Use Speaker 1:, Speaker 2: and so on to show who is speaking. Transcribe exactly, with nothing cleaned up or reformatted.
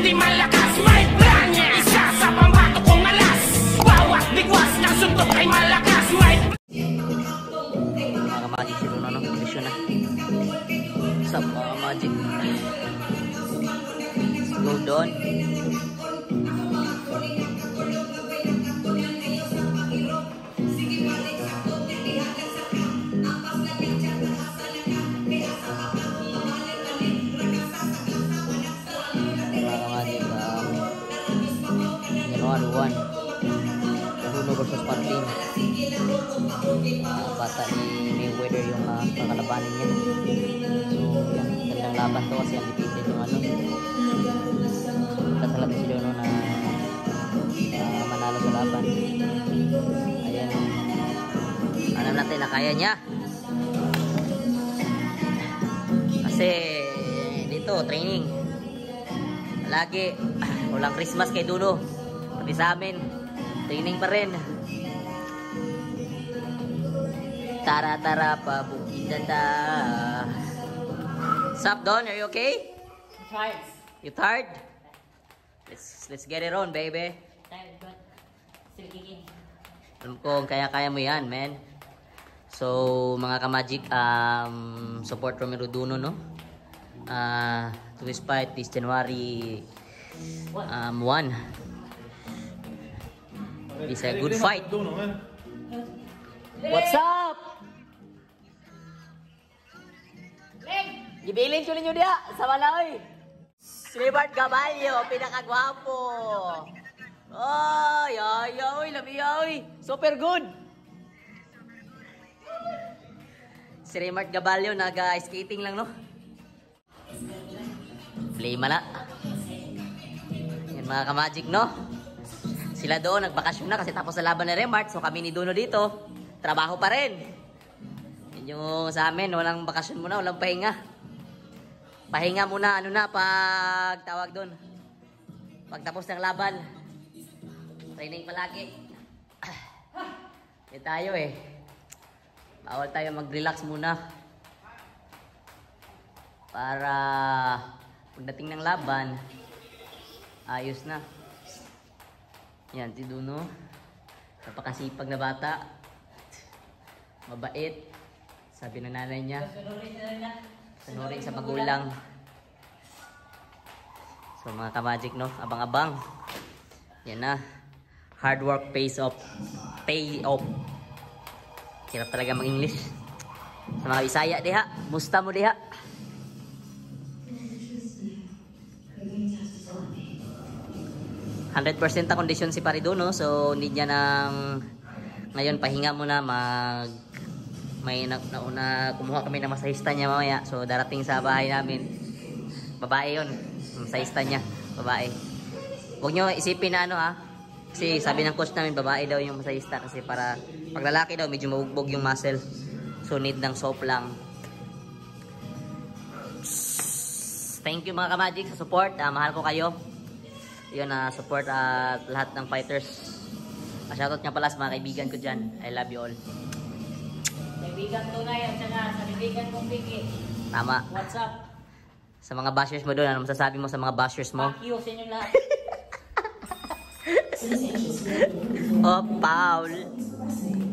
Speaker 1: di malakas, may branya. Isa sa pambato kong alas, bawat bigwas ng suntok ay malakas, may
Speaker 2: mga kamagic si Duno, no? Kondisyon na. Sup mga kamagic. Let's go doon. One Duno versus Martin. Uh, bata ni Mayweather yung uh, kakalabanin niya. So yan, gandang laban to kasi undefeated yung ano. Kasal natin si Duno na uh, manalo sa laban. Ayan, alam natin na kaya niya kasi dito training lagi. Walang Christmas kay Duno. Pati sa amin, training pa rin. Tara tara pa bukidanda. Sup Don, are you okay?
Speaker 3: I'm tired.
Speaker 2: You tired? Let's let's get it on, baby.
Speaker 3: Tired but still kicking.
Speaker 2: Alam ko kaya-kaya mo yan, man. So mga kamagic, um, support Romero Duno, no? Uh, to his fight this January um, one. It's a good fight. What's up? Gibilin ko ninyo dia sa Malawi. Silibart Gabalyo, pinakagwapo. Ay, ay, ay, labi, ay. Super good. Si Raymart Gabalyo, naga-skating lang, no? Play mala. Yan mga kamagic, no? Sila doon, nagbakasyon na kasi tapos na laban ni Raymart. So kami ni Duno dito, trabaho pa rin. Yan yung sa amin, walang bakasyon muna, walang pahinga. Pahinga muna, ano na, pag tawag doon. Pag tapos ng laban. Training palagi. Hindi tayo eh. Bawal tayo mag-relax muna. Para pagdating ng laban, ayos na. Yan, si Duno. Napakasipag na bata. Mabait. Sabi ng nanay niya. Sanurin sa magulang. So mga kamagic, no? Abang-abang. Yan na. Hard work pays off. Pay off. Hirap talaga mag-English. Sa mga Bisaya, diha. Musta mo diha? one hundred percent na kondisyon si Pariduno, so hindi niya nang ngayon pahinga muna, mag may na, nauna kumuha kami ng masahista niya mamaya, so darating sa bahay namin babae yun, masahista niya babae. Huwag nyo isipin na ano ha, kasi sabi ng coach namin babae daw yung masahista kasi para pag lalaki daw medyo mabugbog yung muscle, so need ng soap lang. Thank you mga kamagic sa support, uh, mahal ko kayo. Yun na uh, support at uh, lahat ng fighters. Uh, shoutout nga pala sa mga kaibigan ko dyan. I love you all.
Speaker 3: Kaibigan tunay at saka sa kaibigan kong Vicky.
Speaker 2: Tama.
Speaker 3: What's up?
Speaker 2: Sa mga bashers mo doon, ano masasabi mo sa mga bashers mo?
Speaker 3: Fuck you sa inyong lahat.
Speaker 2: Oh, Paul.